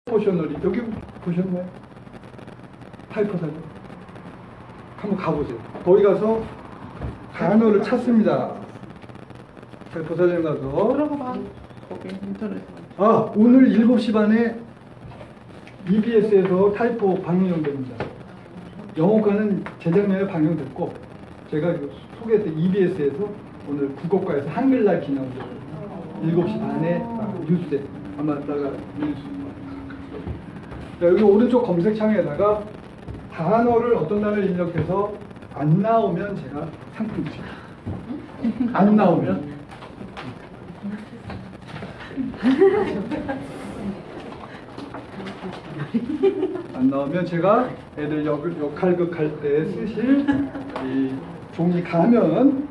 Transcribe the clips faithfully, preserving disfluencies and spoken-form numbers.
포셔널이 여기 보셨나요? 타이포 사진 한번 가보세요. 거기 가서 단어를 찾습니다. 타이포 사진 가서 들어가봐. 거기 인터넷. 아 오늘 일곱 시 반에 이비에스에서 타이포 방영됩니다. 영어과는 재작년에 방영됐고 제가 소개했던 이비에스에서 오늘 국어과에서 한글날 기념으로 일곱 시 반에 뉴스에 아마 나가 뉴스. 자, 여기 오른쪽 검색창에다가 단어를 어떤 단어를 입력해서 안 나오면 제가 상품 드립니다. 안 나오면 안 나오면 제가 애들 역, 역할극 할 때 쓰실 이 종이 가면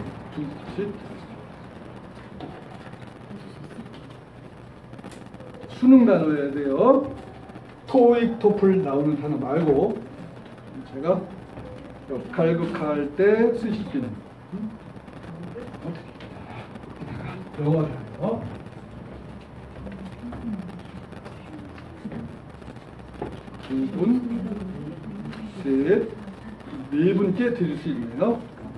수능 단어여야 돼요. 토익, 토플 나오는 단어 말고 제가 역할극 할 때 쓰실 수 있는 영어 단어 두 분, 셋, 네 분께 드릴 수 있네요.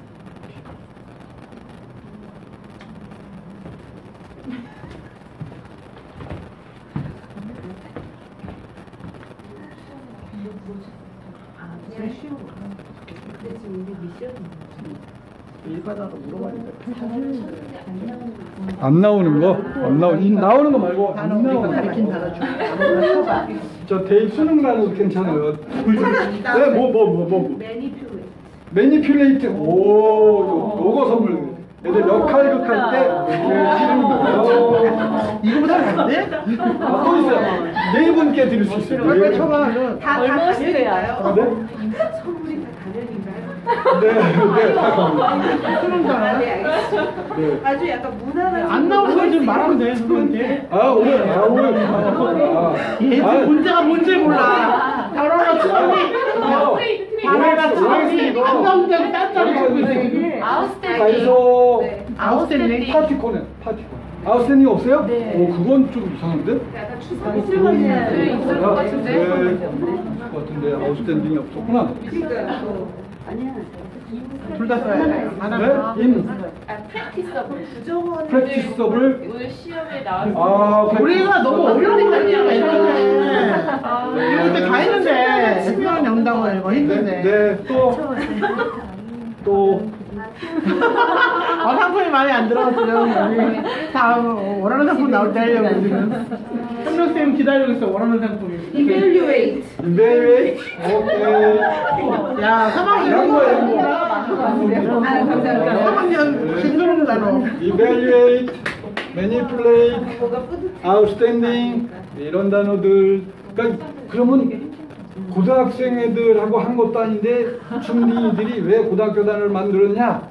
안 나오는 거? 안 나오, 나오는 거 말고 안 나오는 거. 저 대입 수능 단어도 괜찮아요. 네, 뭐, 뭐, 뭐, 뭐. 매니퓰레이트. 오, 요거 선물. 애들 역할극 할 때 이렇게 거예요. 이거보다 안 돼? 아, 또 있어요. 네 분께 드릴 수 있어요. 빨리 쳐봐. 다 가면인가요? 네? 선물이 다 가면인가요? 네, 네, 수능잖아. 네, 알겠습니다. 네. 아주 약간 무난한 안 나오는 걸 좀 말하면 돼, 선생님한테. 아, 오늘, 아, 오늘. 아, 얘 아, 문제가 뭔지 몰라. 단어가 처음이 단어가 처음이 안 나온다고 딴딴히 하고 있어. 아웃스탠딩. 다이소 아웃스탠딩. 파티콘에 파티콘. 아웃스탠딩 없어요? 네. 오, 그건 좀 이상한데? 약간 추석 있을 것 같은데. 네, 있을 것 같은데 아웃스탠딩이 없었구나. 그러니까 아니야. 둘 다 써야 돼. 하나. 네? 인. 아, 프랙티서블. 부정원. 프랙티서블. 오늘 시험에 나왔을 아, 우리가 너무 어려운 거 아니야, 이거는. 아, 이럴 때 다 했는데, 수능 영당을 이거 네, 했는데. 네, 또, 또, 아, 상품이 많이 안 들어갔어요. 다음, 원하는 상품 나올 때 하려고 지금. 현명쌤 기다리고 있어, 원하는 상품이. Evaluate. evaluate. 오케이. 야, 삼 학년 이런 거, 이런 거. 아, 감사합니다. 삼 학년 신소름 단어. evaluate, manipulate, 뭐가 뿌듯해. outstanding 이런 단어들. 그러니까 그러면 고등학생 애들하고 한 것도 아닌데 중딩이들이 왜 고등학교 단어를 만들었냐?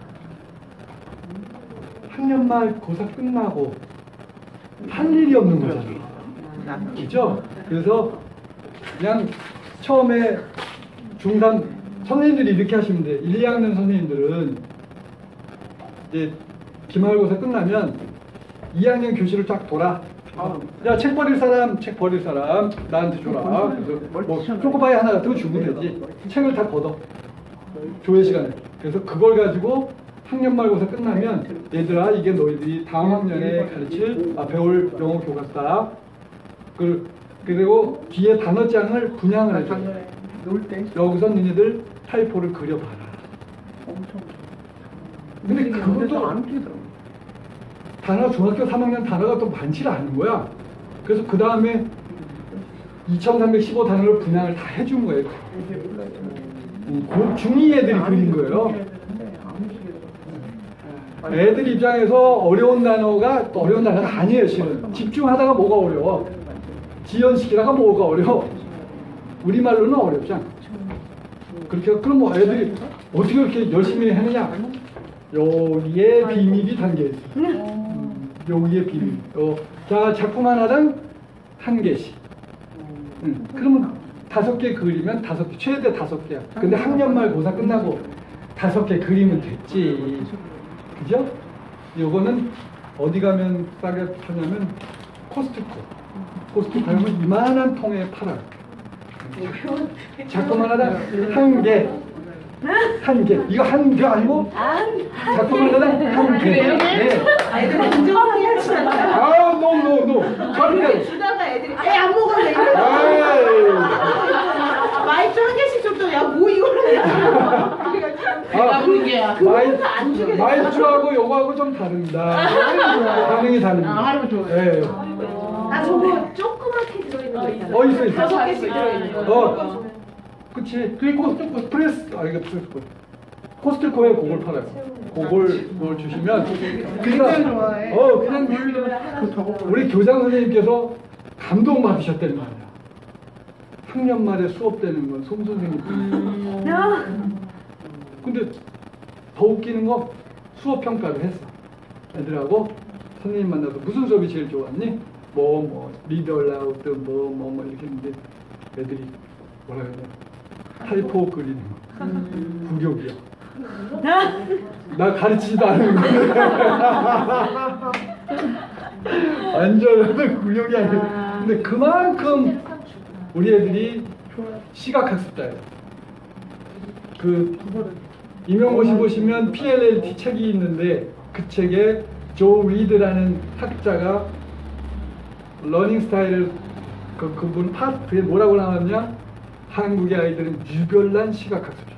학년 말 고사 끝나고 할 일이 없는 거잖아. 그죠? 그래서 그냥 처음에 중삼 선생님들이 이렇게 하시면 돼. 일, 이 학년 선생님들은 이제 기말고사 끝나면 이 학년 교실을 쫙 돌아. 야, 책 버릴 사람, 책 버릴 사람 나한테 줘라. 그래서 뭐 초코파이 하나 같은 거 주면 되지. 책을 다 걷어. 조회 시간에. 그래서 그걸 가지고 학년 말고사 끝나면 얘들아 이게 너희들이 다음 학년에 가르칠 아, 배울 영어 교과서다. 그, 그리고 뒤에 단어장을 분양을 해줘. 놀 때. 여기서 너희들 타이포를 그려봐라. 엄청. 근데 그것도 안 웃기더라고. 단어 중학교 삼 학년 단어가 또 많지 않은 거야. 그래서 그 다음에 이천삼백십오 단어를 분양을 다 해준 거예요. 고 중이 애들이 그린 거예요. 애들 입장에서 어려운 단어가 또 어려운 단어가 아니에요. 실은 집중하다가 뭐가 어려워. 지연시키다가 뭐가 어려워. 우리말로는 어렵지 않아. 그렇게 그럼 뭐 애들이 어떻게 그렇게 열심히 하느냐. 여기에 비밀이 담겨 있어. 음, 여기에 비밀. 어, 자 작품 하나당 한 개씩. 음, 그러면 다섯 개 그리면 다섯 개, 최대 다섯 개야. 근데 학년 말 고사 끝나고 다섯 개 그리면 됐지. 그죠? 요거는 어디 가면 싸게 파냐면 코스트코. 포스트잇 하면 이만한 통에 팔아요. 자꾸만 하다 한 개, 한 개. 이거 한 개 아니고 자꾸만 하다 한 개. 네. 아이들 인정하게 하시잖아요. 아, 노, 노, 노. 절대. 주다가 애들이 애안 먹을래 이래. 아이. 마이쮸 한 개씩 줬더니 야뭐 이거를 아, 부른 게야. 마이, 안 주게 마이쮸하고 요거하고 좀 다릅니다. 반응이 다릅니다. 아, 할아버지 좋아요. 예. 나 저거 조그맣게 들어있는 거 있잖아. 어, 있어, 있어. 다섯 개씩 들어있는 거. 어, 그치. 그게 코스트코 프레스, 아, 이게 프레스코. 코스트코에 그걸 팔아요. 그걸, 그걸 주시면. 굉장히 좋아해. 어, 그냥 우리 교장 선생님께서 감동 받으셨다는 말이야. 학년 말에 수업되는 건 송 선생님. 근데 더 웃기는 거 수업 평가를 했어. 애들하고 선생님 만나서 무슨 수업이 제일 좋았니? 뭐, 뭐, 리더 라우드, 뭐, 뭐, 뭐, 이렇게 했는데 애들이 뭐라 그러냐. 타이포 그리는 거. 구격이야. 나 가르치지도 않은 건데. 완전 구격이 아니야. 근데 그만큼 우리 애들이 시각학습자예요. 그 임용고시 보시면 피엘엘티 책이 있는데 그 책에 조 리드라는 학자가 러닝 스타일을 그, 그분 파트에 뭐라고 나왔냐? 한국의 아이들은 유별난 시각학습자.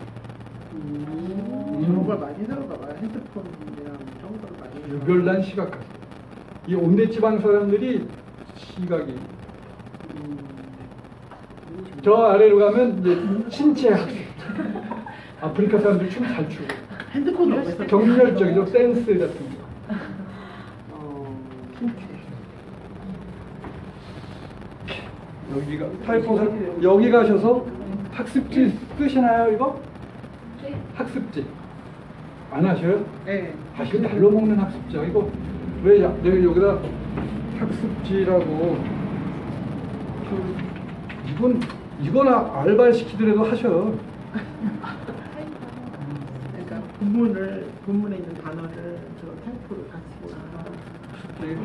이런 걸 많이 들어가 봐요. 핸드폰이랑 이런 걸 많이. 유별난 시각학습. 이 온대지방 사람들이 시각이 저 아래로 가면 이제 신체 학습. 아프리카 사람들 춤 잘 추고. 핸드폰 없어서 경렬적이죠. 댄스 같은 거. 여기가 타이포 여기 가셔서 학습지 쓰시나요 이거? 학습지 안 하셔요? 네. 아 이거 날로 먹는 학습지야 이거 왜 야, 내가 여기다 학습지라고 이건 이건 알바 시키더라도 하셔. 그러니까 본문을 본문에 있는 단어를 저 타이포를 같이 네.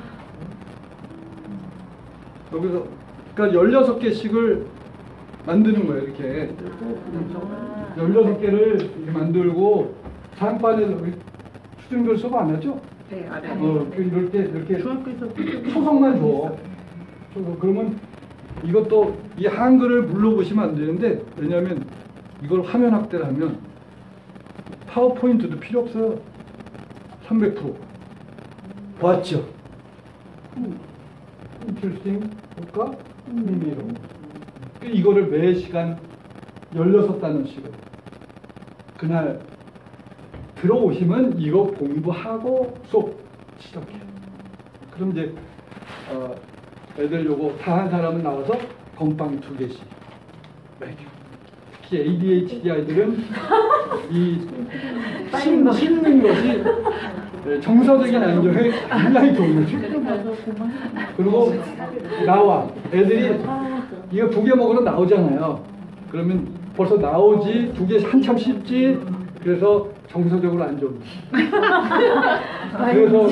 여기서 그러니까 열여섯 개씩을 만드는 거예요 이렇게 열여섯 개를 이렇게 만들고 장판에서 우리 수준별 수업 안 하죠? 네, 아래. 어, 그 이럴 때 이렇게 중학교에서 초성만 줘. 초성. 그러면 이것도 이 한글을 물러보시면 안 되는데 왜냐하면 이걸 화면 확대를 하면 파워포인트도 필요 없어요. 삼백 퍼센트 봤죠? 인트레스팅 볼까? 미미로 이거를 매 시간 열여섯 단어씩을 그날 들어오시면 이거 공부하고 수업 시작해요. 그럼 이제 어, 애들 요거 다 한 사람은 나와서 건빵 두 개씩 매겨. 특히 에이디에이치디 아이들은 이 씹, 씹는 것이 네, 정서적인 안정에 굉장히 도움을 줘요. 그리고 나와 애들이 이거 두 개 먹으러 나오잖아요. 그러면 벌써 나오지 두 개 한참 씹지. 그래서 정서적으로 안 좋은. 그래서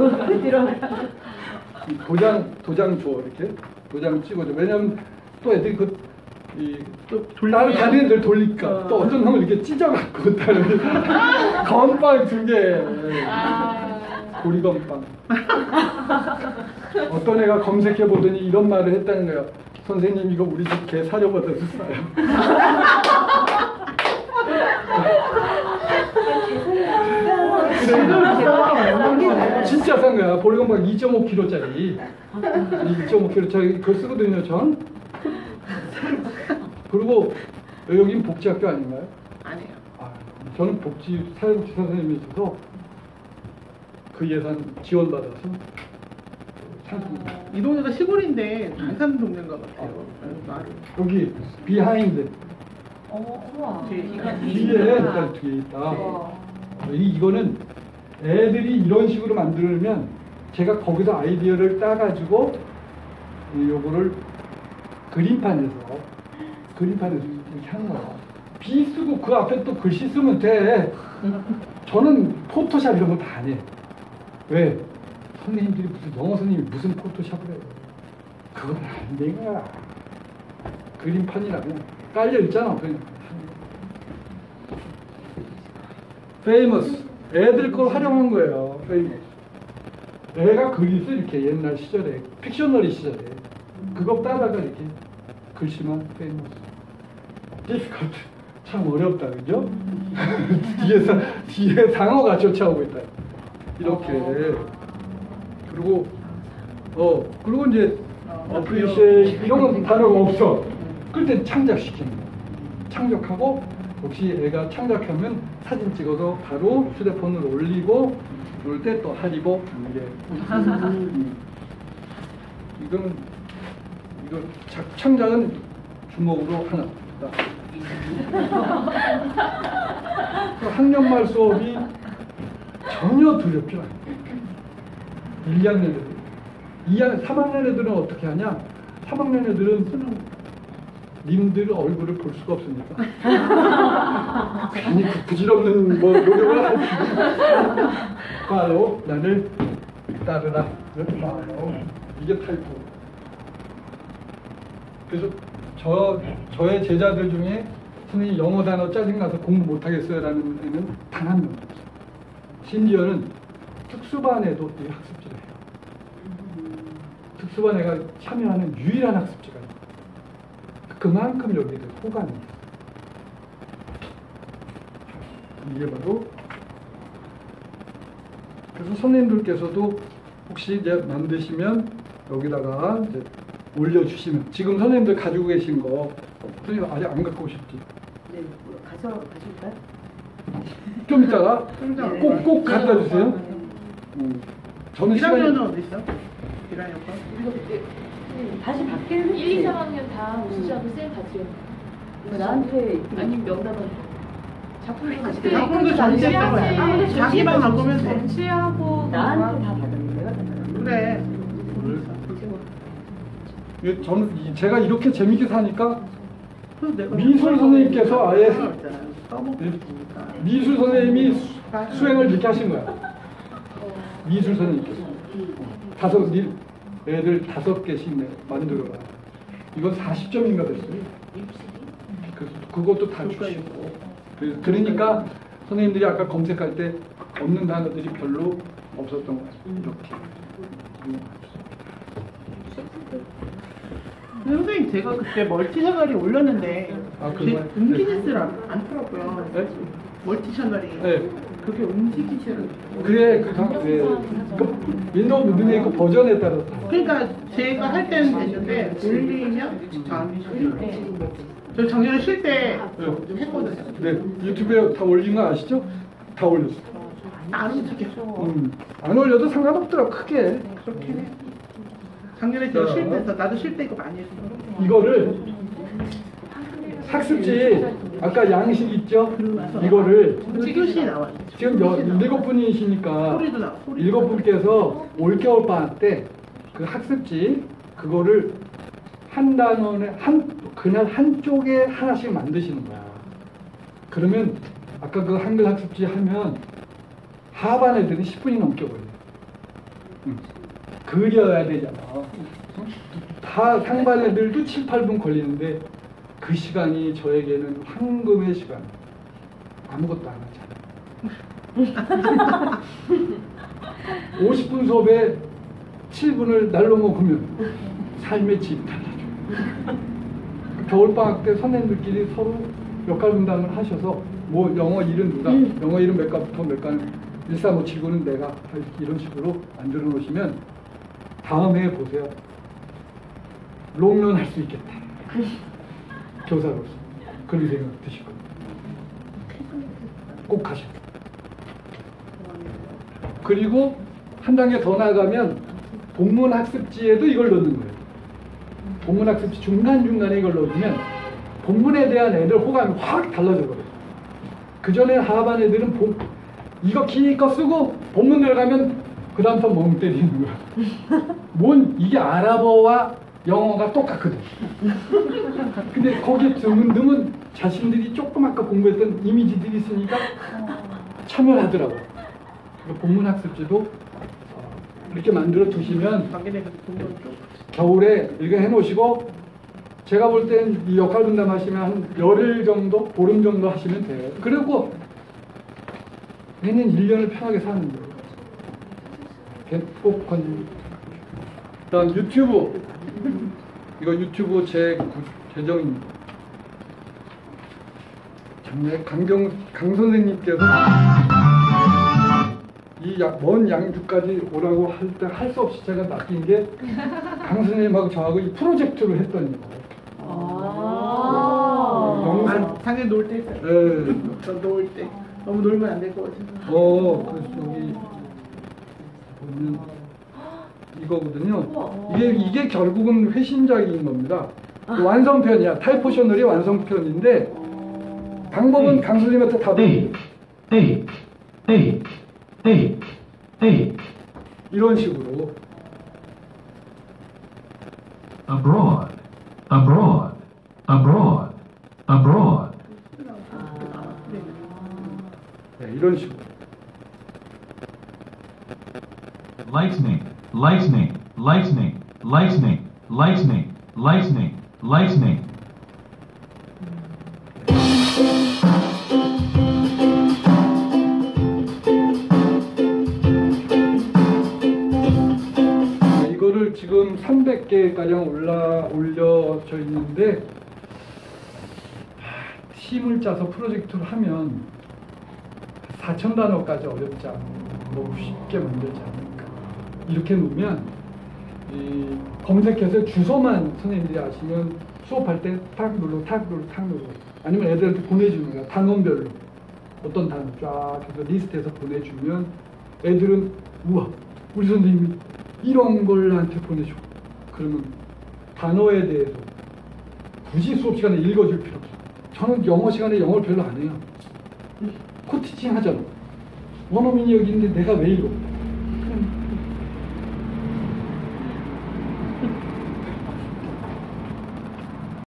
이 도장 도장 줘 이렇게 도장 찍어줘. 왜냐면 또 애들이 그이또 다른 다른 애들 돌리니까 어. 또 어떤 놈은 이렇게 찢어갖고 다른 건빵 두 개. 고리건빵. 어떤 애가 검색해 보더니 이런 말을 했다는 거야. 선생님 이거 우리 집 개 사료보다 더 싸요. 그래, 진짜 싼 거야. 보리건빵 이 점 오 킬로그램짜리. 이 점 오 킬로그램짜리 그거 쓰거든요, 전. 그리고 여긴 복지학교 아닌가요? 아니에요. 아, 저는 복지 사회복지 선생님이 있어서 그 예산 지원받아서 상품. 이 동네가 시골인데 안 사는 동네인가 같아요. 말을. 여기 비하인드 어, 우와. 뒤에 일단 뒤에 있다. 이 이거는 애들이 이런 식으로 만들면 제가 거기서 아이디어를 따가지고 이 요거를 그림판에서 그림판에서 이렇게 하는 거야. 비 쓰고 그 앞에 또 글씨 쓰면 돼. 저는 포토샵 이런 거 다 안 해. 왜? 선생님들이 무슨 영어 선생님이 무슨 포토샵을 해요? 그건 안 된 거야. 그림판이라 그냥 깔려 있잖아. 그냥. 페이머스. 애들 걸 활용한 거예요. 페이머스. 애가 그리스 이렇게 옛날 시절에 픽셔너리 시절에 그거 따다가 이렇게 글씨만 페이머스. 디피컬트. 참 어렵다, 그죠? 뒤에서 뒤에 상어가 쫓아오고 있다. 이렇게. 그리고 어 그리고 이제 어프리시에이트 이런 건 단어가 없어. 그때 창작시키는 거야. 창작하고 혹시 애가 창작하면 사진 찍어서 바로 휴대폰으로 올리고 그럴 때 또 하리보 이게 이거는 이거 자- 창작은 주먹으로 하나. 그 학년말 수업이 전혀 두렵지 않아요. 일 학년 애들. 이 학년, 삼 학년 애들은 어떻게 하냐? 삼 학년 애들은 님들 얼굴을 볼 수가 없으니까. 괜히 그 부질없는 뭐 노력을 할 필요. 봐요, 나를 따르라. 이렇게 봐요. 이게 타이포. 그래서 저, 저의 제자들 중에 선생님 영어 단어 짜증나서 공부 못하겠어요 라는 애는 단 한 명도 없어요. 심지어는 특수반에도 이 학습지를 해요. 특수반 애가 참여하는 유일한 학습지가 있어요. 그만큼 여기들 호감이 있어요. 이게 바로 그래서 선생님들께서도 혹시 이제 만드시면 여기다가 이제 올려주시면 지금 선생님들 가지고 계신 거 선생님 아직 안 갖고 오셨지? 네, 뭐 가서 가실까요? 좀 이따가 네. 꼭 꼭 갖다 주세요. 음. 저는 일 학년은 시간이 어디 있어? 일 학년 거? 우리가 그때 다시 바뀌는 일, 이, 삼 학년 다 오시자고 쌤 같이 나한테 아니면 명단은 작품을 같이 작품도 전시하고 자기만 바꾸면 돼. 전시하고 나한테 다 받았는데 내가 다 받았는데 그래. 예, 저는 이- 제가 이렇게 재밌게 사니까 그래서 내가 미술 선생님께서 아예 써먹고 예, 있으니까. 미술 선생님이 수, 수행을 이렇게 하신 거야. 미술 선생님께서 다섯 일 애들 다섯 개씩 내- 만들어라. 이건 사십 점인가 됐어요. 그 그것도 다 주시고. 그- 그러니까 선생님들이 아까 검색할 때 없는 단어들이 별로 없었던 거예요. 이렇게. 근데 선생님 제가 그때 멀티 셔널이 올렸는데 아, 제 그거요? 움직이지를 않- 않더라고요. 네? 멀티 셔널이 네. 그게 움직이지를 그래 그, 당- 예. 그 윈도우 눈에 있고 버전에 따라서. 그러니까 제가 할 때는 됐는데 올리면 안 돼요. 저 작년에 쉴 때 좀 했거든요. 네, 유튜브에 다 올린 거 아시죠? 다 올렸어. 안 움직여. 음, 안 올려도 상관없더라 크게. 그렇긴 해. 작년에 제가 자. 쉴 때서 나도 쉴 때 이거 많이 했어. 이거를 학습지 아까 양식 있죠? 이거를 뜻이 나와요. 지금 여, 일곱 분이시니까 소리도 나. 소리도 일곱 분께서 올겨울 방학 때 그 학습지 그거를 한 단원에 한 그냥 한쪽에 하나씩 만드시는 거야. 그러면 아까 그 한글 학습지 하면 하반 애들은 십 분이 넘게 걸려. 응. 그려야 되잖아. 다 상반 애들도 칠, 팔 분 걸리는데 그 시간이 저에게는 황금의 시간. 아무것도 안 하잖아. 오십 분 수업에 칠 분을 날로 먹으면 삶의 질이 달라져. 겨울방학 때 선생님들끼리 서로 역할 분담을 하셔서 뭐 영어 일은 누가, 영어 일은 몇 과부터 몇 과는 일삼오칠구는 내가 이런 식으로 만들어 놓으시면 다음 해에 보세요. 롱런 할 수 있겠다. 교사로서. 그런 생각 드실 겁니다. 꼭 하실 거예요. 그리고 한 단계 더 나가면 본문 학습지에도 이걸 넣는 거예요. 본문 학습지 중간중간에 이걸 넣으면 본문에 대한 애들 호감이 확 달라져 버려요. 그 전에 하반 애들은 본, 이거 기껏 쓰고 본문 들어가면 그 다음부터 멍 때리는 거야. 뭔 이게 아랍어와 영어가 똑같거든. 근데 거기에 드문드문 자신들이 조금 아까 공부했던 이미지들이 있으니까 참여를 하더라고. 본문 학습지도 이렇게 만들어 두시면 당연히 그 공부는 좀 겨울에 이렇게 해놓으시고 제가 볼 땐 이 역할 분담하시면 한 열흘 정도, 보름 정도 하시면 돼요. 그리고 얘는 일 년을 편하게 사는 거예요. 꼭 건. 다음 유튜브. 이거 유튜브 제 계정입니다. 작년에 강경 강 선생님께서 이 먼 양주까지 오라고 할 때 할 수 없이 제가 낚인 게 강 선생님하고 저하고 이 프로젝트를 했더니 아. 영상. 아, 상에 놀 때 있어요. 예. 저 놀 때. 너무 놀면 안 될 것 같아서. 어, 그래서 여기 보면 이거거든요. 이게 이게 결국은 회신작인 겁니다. 완성편이야. 타이포셔널이 완성편인데 방법은 강 선생님한테 다 A, A, A, A, A. 이런 식으로. Abroad, abroad, abroad, abroad. 네, 이런 식으로. Lightning, lightning, lightning, lightning, lightning, lightning, lightning. 네, 이거를 지금 삼백 개가량 올라 올려져 있는데 하, 팀을 짜서 프로젝트를 하면 사천 단어까지 어렵지 않고 너무 쉽게 만들지 않을까. 이렇게 놓으면 이 검색해서 주소만 선생님들이 아시면 수업할 때 탁 눌러 탁 눌러 탁 눌러 아니면 애들한테 보내주는 거야. 단원별로 어떤 단어 쫙 해서 리스트해서 보내주면 애들은 우와 우리 선생님이 이런 걸 나한테 보내줘. 그러면 단어에 대해서 굳이 수업 시간에 읽어줄 필요 없어. 저는 영어 시간에 영어를 별로 안 해요. 코티칭 하잖아. 원어민이 여기 있는데 내가 왜 읽어?